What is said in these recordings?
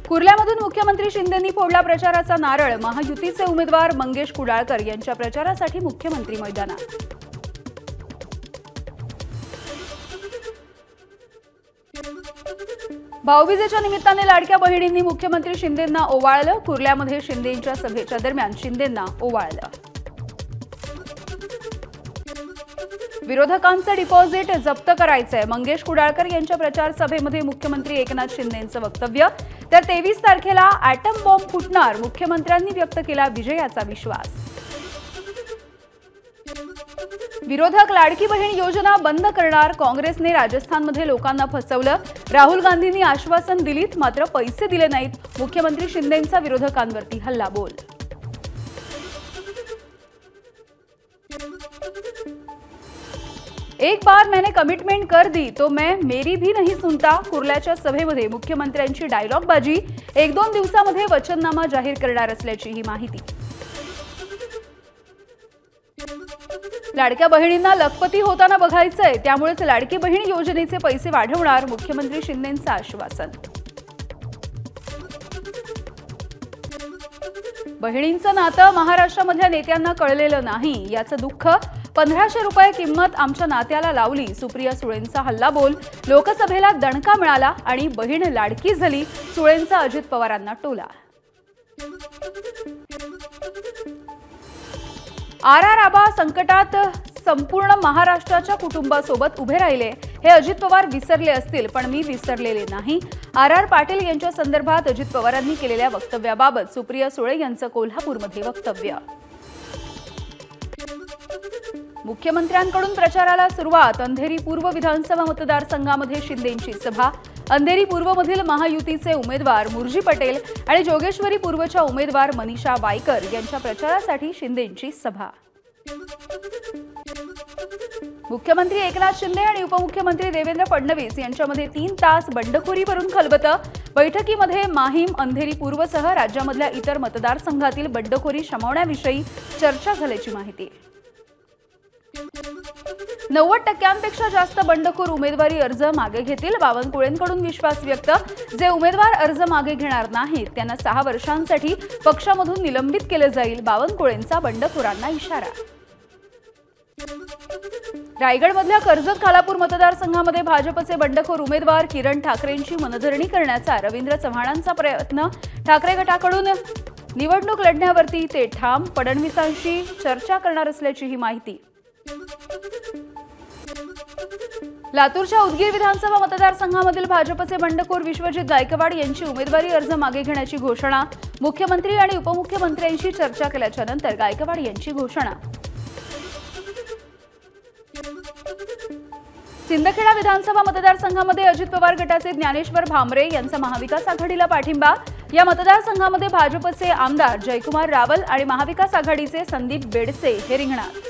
कुर्ल्यामधून मुख्यमंत्री शिंदेंनी फोडला प्रचाराचा नारळ। महायुतीचे उमेदवार मंगेश कुडाळकर यांच्या प्रचारासाठी मुख्यमंत्री मैदानात। भाऊबीजेच्या निमित्ताने लाडक्या बहिणींनी मुख्यमंत्री शिंदेंना ओवाळलं। कुर्ल्यामध्ये शिंदेंच्या सभेच्या दरम्यान शिंदेंना ओवाळलं। विरोधकांचे डिपॉझिट जप्त करायचंय, मंगेश कुडाळकर यांच्या प्रचार सभेमध्ये मुख्यमंत्री एकनाथ शिंदेंचं वक्तव्य। तर 23 तारखेला ॲटम बॉम्ब फुटणार, मुख्यमंत्र्यांनी व्यक्त केला विजयाचा विश्वास। विरोधक लाडकी बहीण योजना बंद करणार, काँग्रेसने राजस्थानमध्ये लोकांना फसवलं। राहुल गांधींनी आश्वासन दिलीत मात्र पैसे दिले नाहीत, मुख्यमंत्री शिंदेंचा विरोधकांवरती हल्लाबोल। एक बार मैंने कमिटमेंट कर दी तो मैं मेरी भी नहीं सुनता, कुर्ल्याच्या सभेमध्ये मुख्यमंत्र्यांची डायलॉगबाजी। 1-2 दिवसांमध्ये वचननामा जाहीर करणार असल्याची ही माहिती। लाडक्या बहिणींना लखपती होताना बघायचंय, त्यामुळेच लाडकी बहीण योजनेचे पैसे वाढवणार, मुख्यमंत्री शिंदेंचं आश्वासन। बहिणींचं नातं महाराष्ट्रामधल्या नेत्यांना कळलेलं नाही, याचं दुःख। 1500 रुपये किंमत आमच्या नात्याला लावली, सुप्रिया सुळेंचा हल्लाबोल। लोकसभेला दणका मिळाला आणि बहीण लाडकी झाली, सुळेंचा अजित पवारांना टोला। आर आबा संकटात संपूर्ण महाराष्ट्राच्या कुटुंबासोबत उभे राहिले, हे अजित पवार विसरले असतील, पण मी विसरलेले नाही। आर पाटील यांच्या संदर्भात अजित पवारांनी केलेल्या वक्तव्याबाबत सुप्रिया सुळे यांचं कोल्हापूरमध्ये वक्तव्य। मुख्यमंत्र्यांकडून प्रचाराला सुरुवात, अंधेरी पूर्व विधानसभा मतदारसंघामध्ये शिंदेंची सभा। अंधेरी पूर्वमधील महायुतीचे उमेदवार मुर्जी पटेल आणि जोगेश्वरी पूर्वच्या उमेदवार मनीषा वायकर यांच्या प्रचारासाठी शिंदेंची सभा। मुख्यमंत्री एकनाथ शिंदे आणि उपमुख्यमंत्री देवेंद्र फडणवीस यांच्यामध्ये 3 तास बंडखोरीवरून खलबतं। बैठकीमध्ये माहीम, अंधेरी पूर्वसह राज्यामधल्या इतर मतदारसंघातील बंडखोरी शमवण्याविषयी चर्चा झाल्याची माहिती। 90% जास्त बंडखोर उमेदवारी अर्ज मागे घेतील, बावनकुळेंकडून विश्वास व्यक्त। जे उमेदवार अर्ज मागे घेणार नाहीत त्यांना 6 वर्षांसाठी पक्षामधून निलंबित केलं जाईल, बावनकुळेंचा बंडखोरांना इशारा। रायगडमधल्या कर्जत खालापूर मतदारसंघामध्ये भाजपचे बंडखोर उमेदवार किरण ठाकरेंची मनधरणी करण्याचा रवींद्र चव्हाणांचा प्रयत्न। ठाकरे गटाकडून निवडणूक लढण्यावरती ते ठाम, फडणवीसांशी चर्चा करणार असल्याची ही माहिती। लातूरच्या उदगीर विधानसभा मतदारसंघामधील भाजपचे बंडखोर विश्वजित गायकवाड यांची उमेदवारी अर्ज मागे घेण्याची घोषणा। मुख्यमंत्री आणि उपमुख्यमंत्र्यांशी चर्चा केल्याच्या नंतर गायकवाड यांची घोषणा। सिंदखेडा विधानसभा मतदारसंघामध्ये अजित पवार गटाचे ज्ञानेश्वर भामरे यांचा महाविकास आघाडीला पाठिंबा। या मतदारसंघामध्ये भाजपचे आमदार जयकुमार रावल आणि महाविकास आघाडीचे संदीप बेडसे हे रिंगणात।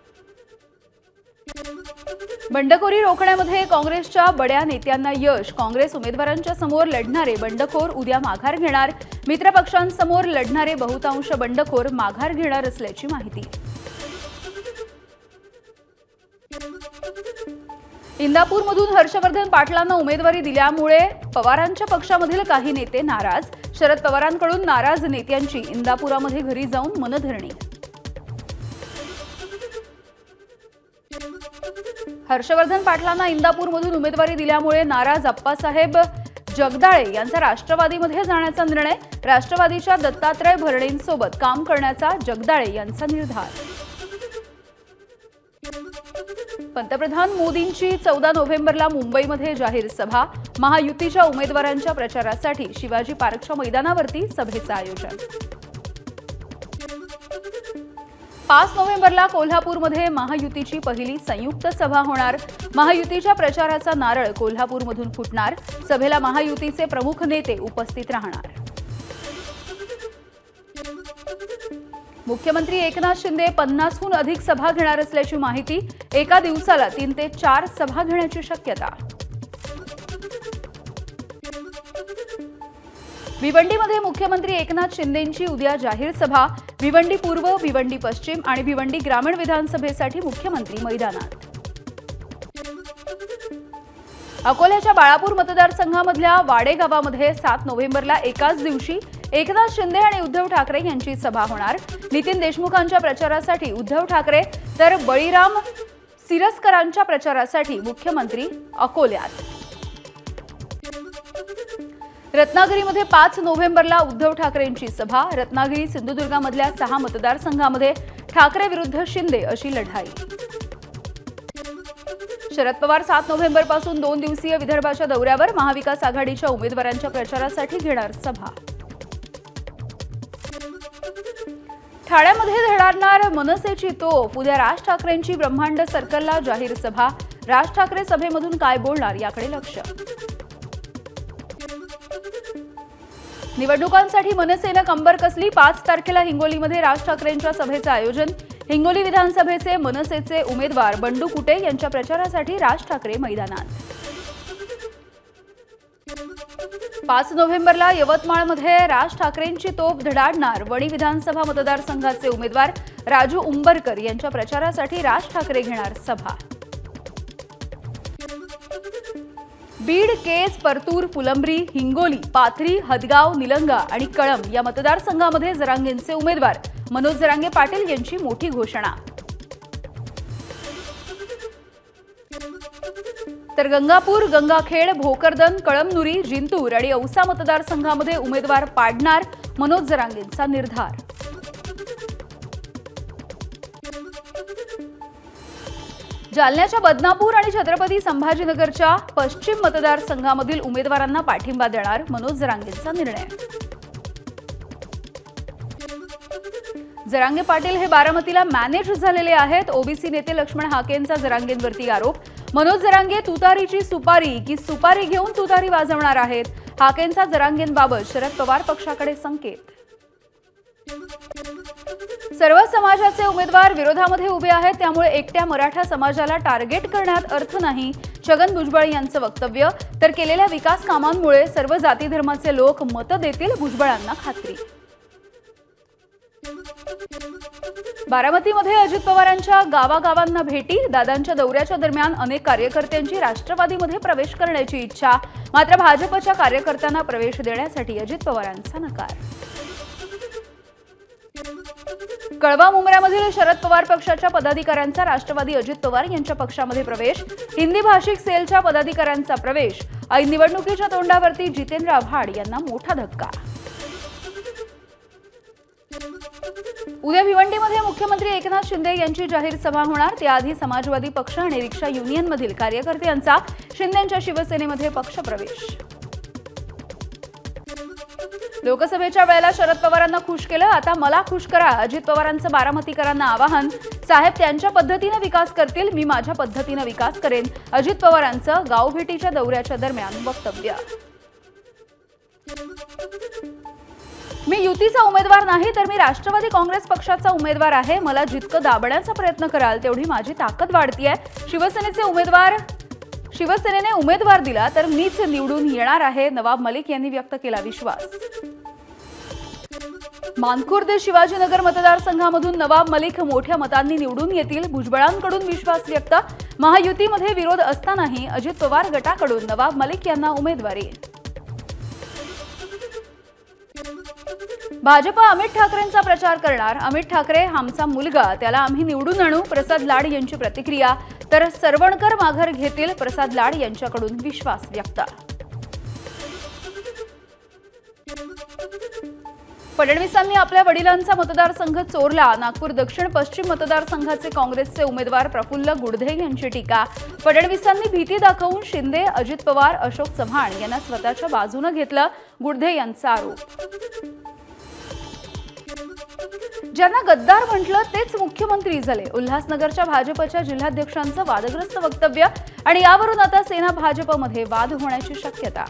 बंडखोरी रोखण्यामध्ये काँग्रेसच्या बड्या नेत्यांना यश, काँग्रेस उमेदवारांच्या समोर लढणारे बंडखोर उद्या माघार घेणार। मित्रपक्षांसमोर लढणारे बहुतांश बंडखोर माघार घेणार असल्याची माहिती। इंदापूरमधून हर्षवर्धन पाटलांना उमेदवारी दिल्यामुळे पवारांच्या पक्षामधील काही नेते नाराज। शरद पवारांकडून नाराज नेत्यांची इंदापुरामध्ये घरी जाऊन मनधरणी। हर्षवर्धन पाटलांना इंदापूरमधून उमेदवारी दिल्यामुळे नाराज अप्पासाहेब जगदाळे यांचा राष्ट्रवादीमध्ये जाण्याचा निर्णय। राष्ट्रवादीच्या दत्तात्रय भरणेंसोबत काम करण्याचा जगदाळे यांचा निर्धार। पंतप्रधान मोदींची 14 नोव्हेंबरला मुंबईमध्ये जाहीर सभा। महायुतीच्या उमेदवारांच्या प्रचारासाठी शिवाजी पार्कच्या मैदानावरती सभेचं आयोजन। 5 नोव्हेंबरला कोल्हापूरमध्ये महायुतीची पहिली संयुक्त सभा होणार। महायुतीच्या प्रचाराचा नारळ कोल्हापूरमधून फुटणार। सभेला महायुतीचे प्रमुख नेते उपस्थित राहणार। मुख्यमंत्री एकनाथ शिंदे 50हून अधिक सभा घेणार असल्याची माहिती। एका दिवसाला 3 ते 4 सभा घेण्याची शक्यता। भिवंडीमध्ये मुख्यमंत्री एकनाथ शिंदेंची उद्या जाहीर सभा। भिवंडी पूर्व, भिवंडी पश्चिम आणि भिवंडी ग्रामीण विधानसभेसाठी मुख्यमंत्री मैदानात। अकोल्याच्या बाळापूर मतदारसंघामधल्या वाडे गावामध्ये 7 नोव्हेंबरला एकाच दिवशी एकनाथ शिंदे आणि उद्धव ठाकरे यांची सभा होणार। नितीन देशमुखांच्या प्रचारासाठी उद्धव ठाकरे तर बळीराम सिरस्करांच्या प्रचारासाठी मुख्यमंत्री अकोल्यात। रत्नागिरीमध्ये 5 नोव्हेंबरला उद्धव ठाकरेंची सभा। रत्नागिरी सिंधुदुर्गामधल्या 6 मतदारसंघामध्ये ठाकरे विरुद्ध शिंदे अशी लढाई। शरद पवार 7 नोव्हेंबरपासून 2 दिवसीय विदर्भाच्या दौऱ्यावर महाविकास आघाडीच्या उमेदवारांच्या प्रचारासाठी घेणार सभा। ठाण्यामध्ये धडाडणार मनसेची तोफ। उद्या राज ठाकरेंची ब्रह्मांड सर्कलला जाहीर सभा। राज ठाकरे सभेमधून काय बोलणार याकडे लक्ष। निवडणुकांसाठी मनसेनं कंबर कसली। 5 तारखेला हिंगोलीमध्ये राज ठाकरेंच्या सभेचं आयोजन। हिंगोली विधानसभेचे मनसेचे उमेदवार बंडू कुटे यांच्या प्रचारासाठी राज ठाकरे मैदानात। 5 नोव्हेंबरला यवतमाळमध्ये राज ठाकरेंची तोफ धडाडणार। वणी विधानसभा मतदारसंघाचे उमेदवार राजू उंबरकर यांच्या प्रचारासाठी राज ठाकरे घेणार सभा। बीड, केज, परतूर, फुलंब्री, हिंगोली, पाथरी, हदगाव, निलंगा आणि कळंब या मतदारसंघामध्ये जरांगेंचे उमेदवार मनोज जरांगे पाटील यांची मोठी घोषणा। तर गंगापूर, गंगाखेड, भोकरदन, कळमनुरी, जिंतूर आणि औसा मतदारसंघामध्ये उमेदवार पाडणार मनोज जरांगेंचा निर्धार। जालन्याच्या बदनापूर आणि छत्रपती संभाजीनगरच्या पश्चिम मतदारसंघामधील उमेदवारांना पाठिंबा देणार मनोज जरांगेंचा निर्णय। जरांगे पाटील हे बारामतीला मॅनेज झालेले आहेत। ओबीसी नेते लक्ष्मण हाकेंचा जरांगेंवरती आरोप। मनोज जरांगे तुतारीची सुपारी की सुपारी घेऊन तुतारी वाजवणार आहेत। हाकेंचा जरांगेंबाबत शरद पवार पक्षाकडे संकेत। सर्व समाजाचे उमेदवार विरोधामध्ये उभे आहेत, त्यामुळे एकट्या मराठा समाजाला टार्गेट करण्यात अर्थ नाही, छगन भुजबळ यांचं वक्तव्य। तर केलेल्या विकास कामांमुळे सर्व जाती धर्माचे लोक मत देतील, भुजबळांना खात्री। बारामतीमध्ये अजित पवारांच्या गावागावांना भेटी। दादांच्या दौऱ्याच्या दरम्यान अनेक कार्यकर्त्यांची राष्ट्रवादीमध्ये प्रवेश करण्याची इच्छा, मात्र भाजपच्या कार्यकर्त्यांना प्रवेश देण्यासाठी अजित पवारांचा नकार। कळवा मुंब्र्यामधील शरद पवार पक्षाच्या पदाधिकाऱ्यांचा राष्ट्रवादी अजित पवार यांच्या पक्षामध्ये प्रवेश। हिंदी भाषिक सेलच्या पदाधिकाऱ्यांचा प्रवेश। ऐन निवडणुकीच्या तोंडावरती जितेंद्र आव्हाड यांना मोठा धक्का। उद्या भिवंडीमध्ये मुख्यमंत्री एकनाथ शिंदे यांची जाहीर सभा होणार। त्याआधी समाजवादी पक्ष आणि रिक्षा युनियनमधील कार्यकर्त्यांचा शिंदेंच्या शिवसेनेमध्ये पक्षप्रवेश। लोकसभेच्या वेळेला शरद पवारांना खुश केलं, आता मला खुश करा, अजित पवारांचं बारामतीकरांना आवाहन। साहेब त्यांच्या पद्धतीने विकास करतील, मी माझ्या पद्धतीने विकास करेन, अजित पवारांचं गावभेटीच्या दौऱ्याच्या दरम्यान वक्तव्य। मी युतीचा उमेदवार नाही, तर मी राष्ट्रवादी काँग्रेस पक्षाचा उमेदवार आहे। मला जितकं दाबण्याचा प्रयत्न कराल तेवढी माझी ताकद वाढतीये। शिवसेनेने उमेदवार दिला तर मीच निवडून येणार आहे, नवाब मलिक यांनी व्यक्त केला विश्वास। मानखुर्द शिवाजीनगर मतदारसंघामधून नवाब मलिक मोठ्या मतांनी निवडून येतील, भुजबळांकडून विश्वास व्यक्त। महायुतीमध्ये विरोध असतानाही अजित पवार गटाकडून नवाब मलिक यांना उमेदवारी। भाजप अमित ठाकरेंचा प्रचार करणार। अमित ठाकरे आमचा मुलगा, त्याला आम्ही निवडून आणू, प्रसाद लाड यांची प्रतिक्रिया। तर सरवणकर माघार घेतील, प्रसाद लाड यांच्याकडून विश्वास व्यक्त। फडणवीसांनी आपल्या वडिलांचा मतदारसंघ चोरला। नागपूर दक्षिण पश्चिम मतदारसंघाचे काँग्रेसचे उमेदवार प्रफुल्ल गुडधे यांची टीका। फडणवीसांनी भीती दाखवून शिंदे, अजित पवार, अशोक चव्हाण यांना स्वतःच्या बाजूने घेतलं, गुडधे यांचा आरोप। ज्यांना गद्दार म्हटलं तेच मुख्यमंत्री झाले, उल्हासनगरच्या भाजपच्या जिल्हाध्यक्षांचं वादग्रस्त वक्तव्य आणि यावरून आता सेना भाजपमध्ये वाद होण्याची शक्यता।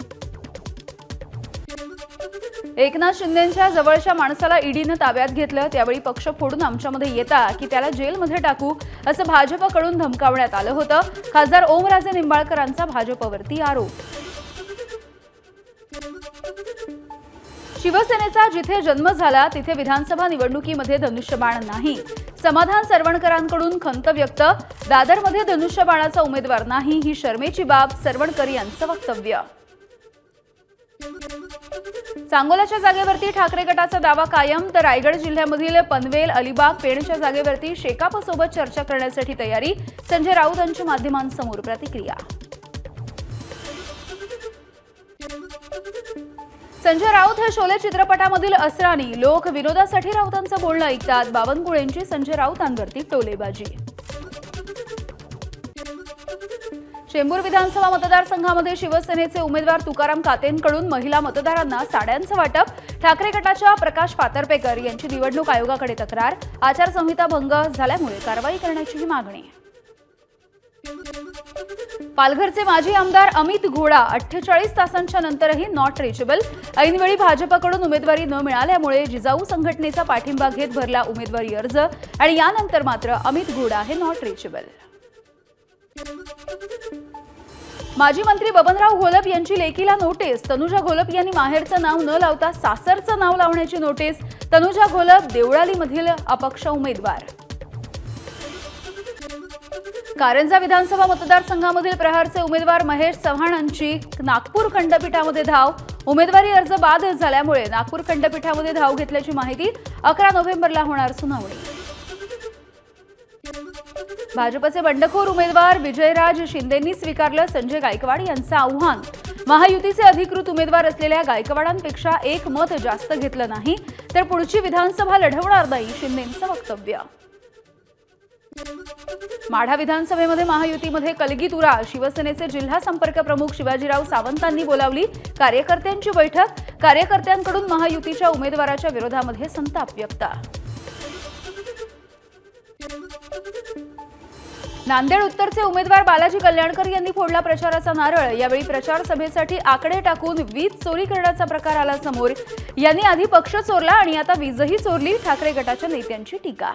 एकनाथ शिंदेंच्या जवळच्या माणसाला ईडीनं ताब्यात घेतलं, त्यावेळी पक्ष फोडून आमच्यामध्ये येता की त्याला जेलमध्ये टाकू, असं भाजपकडून धमकावण्यात आलं होतं। खासदार ओमराजे निंबाळकरांचा भाजपवरती आरोप। शिवसेनेचा जिथे जन्म झाला तिथे विधानसभा निवडणुकीमध्ये धनुष्यबाण नाही, समाधान सरवणकरांकडून खंत व्यक्त, दादरमध्ये धनुष्यबाणाचा उमेदवार नाही ही शर्मेची बाब, सरवणकर यांचं वक्तव्य. सांगोल्याच्या जागेवरती ठाकरे गटाचा दावा कायम, तर रायगड जिल्ह्यामधील पनवेल, अलिबाग, पेणच्या जागेवरती शेकापसोबत चर्चा करण्यासाठी तयारी, संजय राऊत यांच्या माध्यमांसमोर प्रतिक्रिया. संजय राऊत हे शोले चित्रपटामधील असरानी, लोक विनोदासाठी राऊतांचं बोलणं ऐकतात, बावनकुळेंची संजय राऊतांवरती टोलेबाजी. चेंबूर विधानसभा मतदारसंघामध्ये शिवसेनेचे उमेदवार तुकाराम कातेंकडून महिला मतदारांना साड्यांचं वाटप, ठाकरे गटाच्या प्रकाश फातर्पेकर यांची निवडणूक आयोगाकडे तक्रार, आचारसंहिता भंग झाल्यामुळे कारवाई करण्याची मागणी. पालघरचे माजी आमदार अमित घोडा 48 तासांच्या नंतरही नॉट रिचेबल, ऐनवेळी भाजपकडून उमेदवारी न मिळाल्यामुळे जिजाऊ संघटनेचा पाठिंबा घेत भरला उमेदवारी अर्ज आणि यानंतर मात्र अमित घोडा हे नॉट रिचेबल. माजी मंत्री बबनराव घोलप यांची लेकीला नोटीस, तनुजा घोलप यांनी माहेरचं नाव न लावता सासरचं नाव लावण्याची नोटीस, तनुजा घोलप देवळालीमधील अपक्ष उमेदवार. कारंजा विधानसभा मतदारसंघामधील प्रहारचे उमेदवार महेश चव्हाणांची नागपूर खंडपीठामध्ये धाव, उमेदवारी अर्ज बाद झाल्यामुळे नागपूर खंडपीठामध्ये धाव घेतल्याची माहिती, 11 नोव्हेंबरला होणार सुनावणी. भाजपचे बंडखोर उमेदवार विजयराज शिंदेंनी स्वीकारलं संजय गायकवाड यांचं आव्हान, महायुतीचे अधिकृत उमेदवार असलेल्या गायकवाडांपेक्षा एक मत जास्त घेतलं नाही तर पुढची विधानसभा लढवणार नाही, शिंदेंचं वक्तव्य. माढा विधानसभेमध्ये महायुतीमध्ये कलगीतुरा, शिवसेनेचे जिल्हा संपर्क प्रमुख शिवाजीराव सावंतांनी बोलावली कार्यकर्त्यांची बैठक, कार्यकर्त्यांकडून महायुतीच्या उमेदवाराच्या विरोधामध्ये संताप व्यक्त. नांदेड उत्तरचे उमेदवार बालाजी कल्याणकर यांनी फोडला प्रचाराचा नारळ, यावेळी प्रचार सभेसाठी आकडे टाकून वीज चोरी करण्याचा प्रकार आला समोर, यांनी आधी पक्ष चोरला आणि आता वीजही चोरली, ठाकरे गटाच्या नेत्यांची टीका.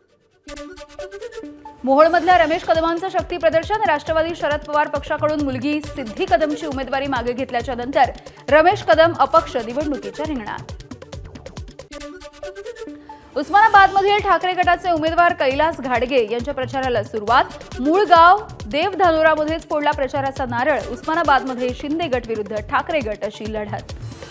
मोहोळमधल्या रमेश कदमांचं शक्ती प्रदर्शन, राष्ट्रवादी शरद पवार पक्षाकडून मुलगी सिद्धी कदमची उमेदवारी मागे घेतल्याच्या नंतर रमेश कदम अपक्ष निवडणुकीच्या रिंगणात. उस्मानाबादमधील ठाकरे गटाचे उमेदवार कैलास घाडगे यांच्या प्रचाराला सुरुवात, मूळ गाव देवधानोरामध्येच फोडला प्रचाराचा नारळ, उस्मानाबादमध्ये शिंदे गट विरुद्ध ठाकरे गट अशी लढत.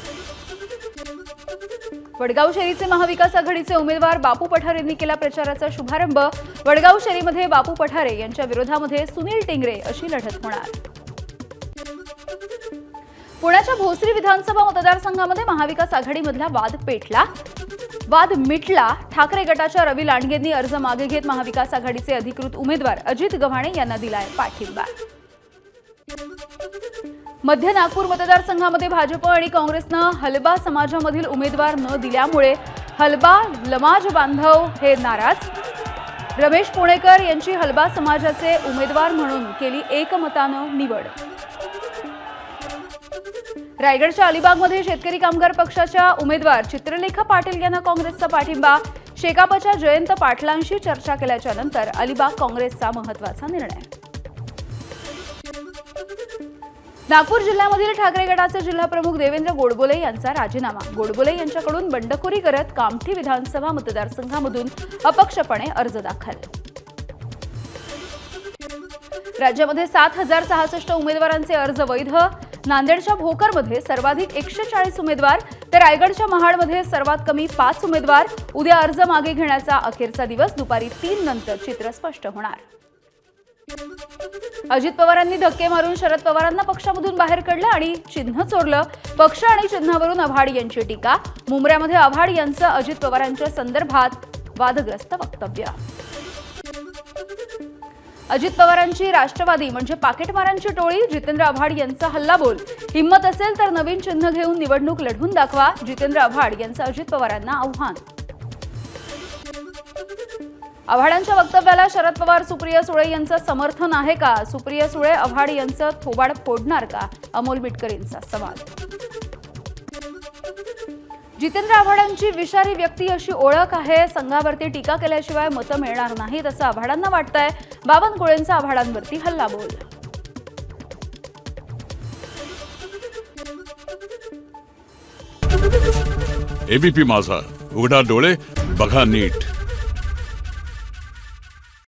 वडगाव शेरीचे महाविकास आघाडीचे उमेदवार बापू पठारे यांनी केला प्रचाराचा शुभारंभ, वडगाव शेरीमध्ये बापू पठारे यांच्या विरोधामध्ये सुनील टिंगरे अशी लढत होणार. पुण्याच्या भोसरी विधानसभा मतदारसंघामध्ये महाविकास आघाडीमधला वाद मिटला, ठाकरे गटाच्या रवी लांडगेंनी अर्ज मागे घेत महाविकास आघाडीचे अधिकृत उमेदवार अजित गव्हाणे यांना दिलाय पाठिंबा. मध्य नागपूर मतदारसंघामध्ये भाजप आणि काँग्रेसनं हलबा समाजामधील उमेदवार न दिल्यामुळे हलबा लमाज बांधव हे नाराज, रमेश पुणेकर यांची हलबा समाजाचे उमेदवार म्हणून केली एकमतानं निवड. रायगडच्या अलिबागमध्ये शेतकरी कामगार पक्षाच्या उमेदवार चित्रलेखा पाटील यांना काँग्रेसचा पाठिंबा, शेकापच्या जयंत पाटलांशी चर्चा केल्याच्या नंतर अलिबाग काँग्रेसचा महत्त्वाचा निर्णय. नागपूर जिल्ह्यामधील ठाकरे गटाचे जिल्हाप्रमुख देवेंद्र गोडबोले यांचा राजीनामा, गोडबोले यांच्याकडून बंडखोरी करत कामठी विधानसभा मतदारसंघामधून अपक्षपणे अर्ज दाखल. राज्यामध्ये 7,066 उमेदवारांचे अर्ज वैध, नांदेडच्या भोकरमध्ये सर्वाधिक 140 उमेदवार तर रायगडच्या महाडमध्ये सर्वात कमी 5 उमेदवार. उद्या अर्ज मागे घेण्याचा अखेरचा दिवस, दुपारी 3 नंतर चित्र स्पष्ट होणार. अजित पवारांनी धक्के मारून शरद पवारांना पक्षामधून बाहेर काढलं आणि चिन्ह चोरलं, पक्ष आणि चिन्हावरून आव्हाड यांची टीका, मुंबऱ्यामध्ये आव्हाड यांचं अजित पवारांच्या संदर्भात वादग्रस्त वक्तव्य. अजित पवारांची राष्ट्रवादी म्हणजे पाकिटमारांची टोळी, जितेंद्र आव्हाड यांचा हल्लाबोल, हिम्मत असेल तर नवीन चिन्ह घेऊन निवडणूक लढवून दाखवा, जितेंद्र आव्हाड यांचं अजित पवारांना आव्हान. आव्हाडांच्या वक्तव्याला शरद पवार सुप्रिया सुळे यांचं समर्थन आहे का, सुप्रिया सुळे आव्हाड यांचं थोबाड फोडणार का, अमोल मिटकरींचा सवाल. जितेंद्र आव्हाडांची विषारी व्यक्ती अशी ओळख आहे, संघावरती टीका केल्याशिवाय मतं मिळणार नाहीत असं आव्हाडांना वाटतंय, बावनकुळेंचा आव्हाडांवरती हल्लाबोल. एबीपी माझा, उघडा डोळे बघा नीट.